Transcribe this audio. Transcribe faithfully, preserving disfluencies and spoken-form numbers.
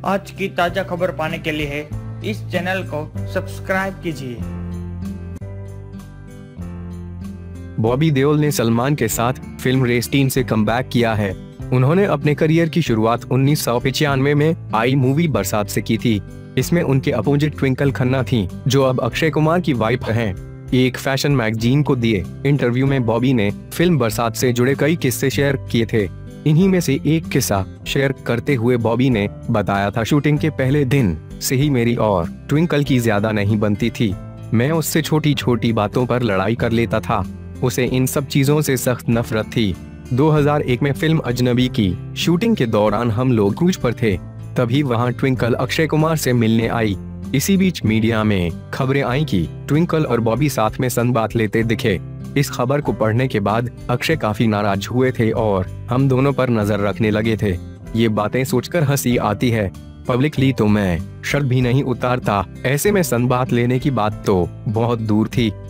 आज की ताजा खबर पाने के लिए इस चैनल को सब्सक्राइब कीजिए। बॉबी देओल ने सलमान के साथ फिल्म रेस तीन से कमबैक किया है। उन्होंने अपने करियर की शुरुआत उन्नीस सौ पचानवे में आई मूवी बरसात से की थी। इसमें उनके अपोजिट ट्विंकल खन्ना थी, जो अब अक्षय कुमार की वाइफ हैं। एक फैशन मैगजीन को दिए इंटरव्यू में बॉबी ने फिल्म बरसात से जुड़े कई किस्से शेयर किए थे। इन्हीं में से एक किस्सा शेयर करते हुए बॉबी ने बताया था, शूटिंग के पहले दिन से ही मेरी और ट्विंकल की ज्यादा नहीं बनती थी। मैं उससे छोटी छोटी बातों पर लड़ाई कर लेता था। उसे इन सब चीजों से सख्त नफरत थी। दो हज़ार एक में फिल्म अजनबी की शूटिंग के दौरान हम लोग क्रूज पर थे। तभी वहां ट्विंकल अक्षय कुमार से मिलने आई। इसी बीच मीडिया में खबरें आई कि ट्विंकल और बॉबी साथ में संबाथ लेते दिखे। इस खबर को पढ़ने के बाद अक्षय काफी नाराज हुए थे और हम दोनों पर नजर रखने लगे थे। ये बातें सोचकर हंसी आती है। पब्लिकली तो मैं शर्ट भी नहीं उतारता, ऐसे में संबाथ लेने की बात तो बहुत दूर थी।